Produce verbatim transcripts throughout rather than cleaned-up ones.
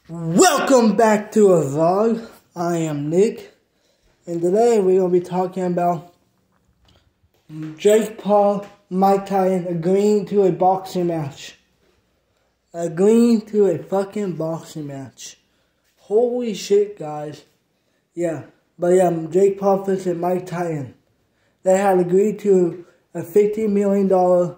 Welcome back to a vlog. I am Nick, and today we're going to be talking about Jake Paul, Mike Tyson agreeing to a boxing match. Agreeing to a fucking boxing match. Holy shit, guys. Yeah, but yeah, Jake Paul versus Mike Tyson. They had agreed to a fifty million dollars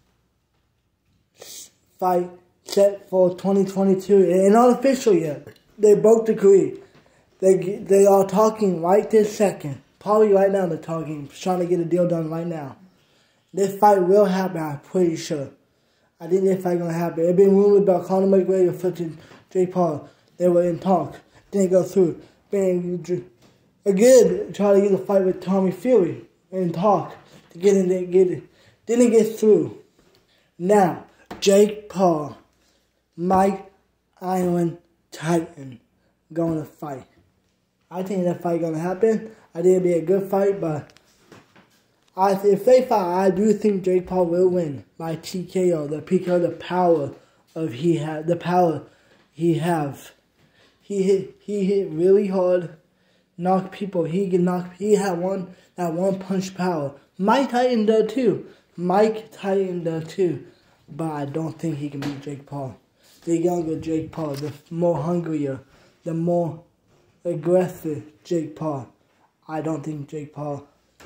fight set for twenty twenty-two, and not official yet. They both agree. They they are talking right this second. Probably right now they're talking, trying to get a deal done right now. This fight will happen, I'm pretty sure. I think this fight gonna happen. It's been rumored about Conor McGregor versus Jake Paul. They were in talk. Didn't go through. Bang, again, try to get a fight with Tommy Fury in talk to get in there, get it. Didn't get through. Now, Jake Paul, Mike Iron Titan going to fight. I think that fight going to happen. I think it'll be a good fight, but I if they fight, I do think Jake Paul will win by T K O. The because of the power of he have the power he have. He hit he hit really hard, knock people. He can knock. He had one that one punch power. Mike Tyson does too. Mike Tyson does too, but I don't think he can beat Jake Paul. The younger Jake Paul, the more hungrier, the more aggressive Jake Paul. I don't think Jake Paul.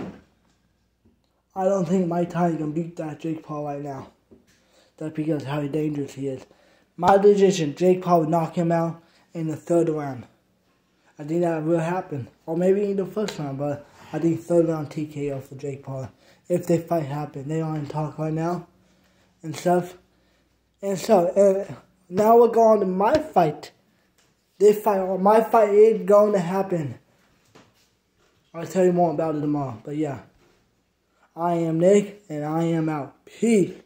I don't think Mike Tyson can beat that Jake Paul right now. That's because of how dangerous he is. My decision, Jake Paul will knock him out in the third round. I think that will happen. Or maybe in the first round, but I think third round T K O for Jake Paul. If this fight happen. They are in talk right now and stuff. And so, uh, now we're going to my fight. This fight, or my fight is going to happen. I'll tell you more about it tomorrow. But yeah, I am Nick, and I am out. Peace.